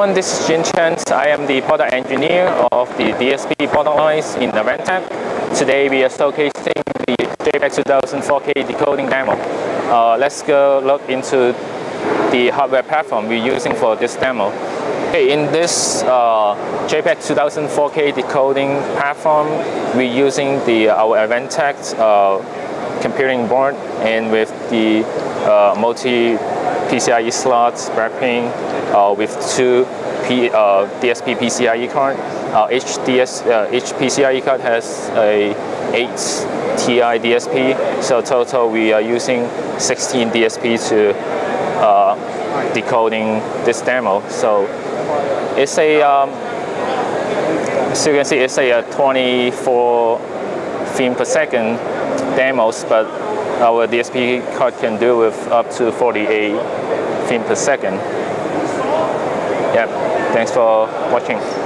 everyone, this is Chen. I am the product engineer of the DSP product lines in Advantech. Today we are showcasing the JPEG 2004K decoding demo. Let's go look into the hardware platform we're using for this demo. Okay, in this JPEG 2004K decoding platform, we're using our Advantech computing board, and with the multi PCIe slots wrapping with two DSP PCIe card. Each PCIe card has a 8 TI DSP, so total we are using 16 DSP to decoding this demo. So it's a, as you can see, it's a 24 frame per second demos, but our DSP card can do with up to 48 frames per second. Yeah, thanks for watching.